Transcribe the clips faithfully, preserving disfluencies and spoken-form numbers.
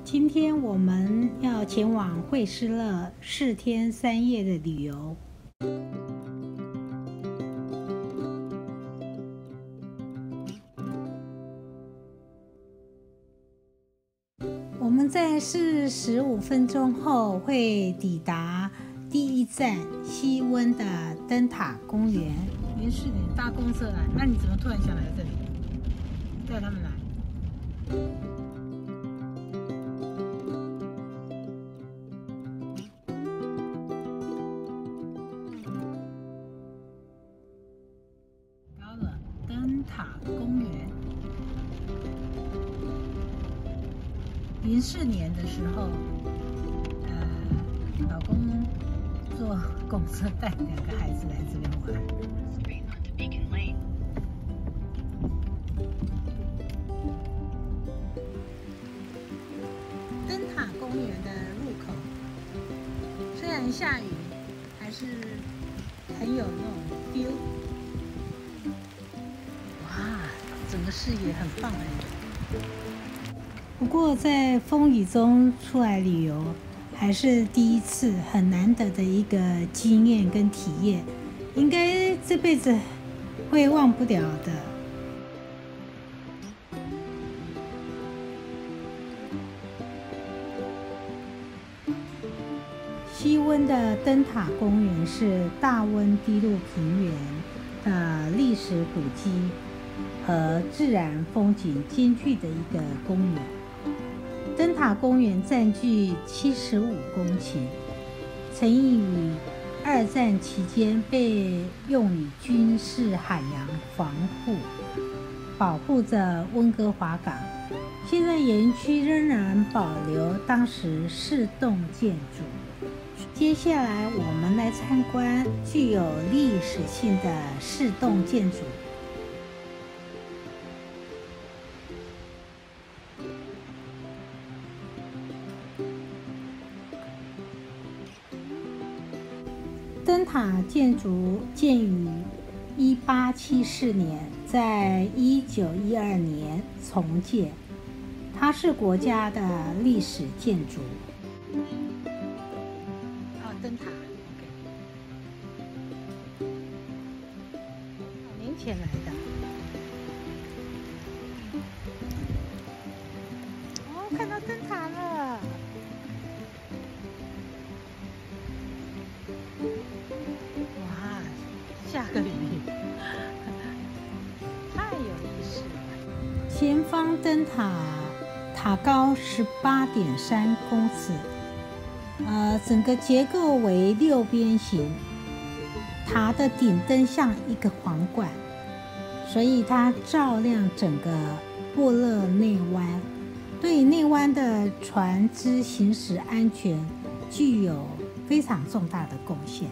今天我们要前往惠斯勒四天三夜的旅游。我们在四十五分钟后会抵达第一站西温的灯塔公园。零四年搭公车来，那你怎么突然想来这里？带他们来。到了灯塔公园。零四年的时候，呃，老公坐公车带两个孩子来这边玩。灯塔公园的入口，虽然下雨，还是很有那种 feel。哇，整个视野很棒哎。不过在风雨中出来旅游，还是第一次，很难得的一个经验跟体验，应该这辈子会忘不了的。西温的灯塔公园是大温低陆平原的历史古迹和自然风景兼具的一个公园。灯塔公园占据七十五公顷，曾于二战期间被用于军事海洋防护，保护着温哥华港。现在园区仍然保留当时四栋建筑。接下来我们来参观具有历史性的四栋建筑。灯塔建筑建于一八七四年，在一九一二年重建，它是国家的历史建筑。啊，灯塔 ，OK， 好年前来的。哦，看到灯塔了。哇，下个雨，太有意思了！前方灯塔塔高十八点三公尺，呃，整个结构为六边形，塔的顶灯像一个皇冠，所以它照亮整个布勒内湾，对内湾的船只行驶安全具有非常重大的贡献。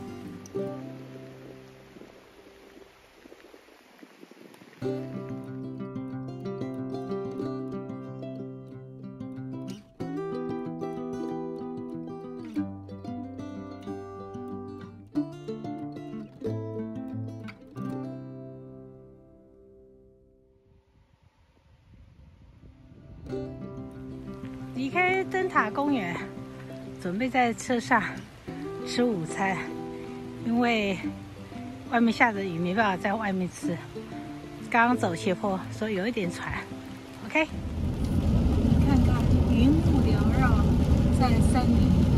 离开灯塔公园，准备在车上吃午餐，因为外面下着雨，没办法在外面吃。刚刚走斜坡，所以有一点喘。OK， 看看云雾缭绕在山林。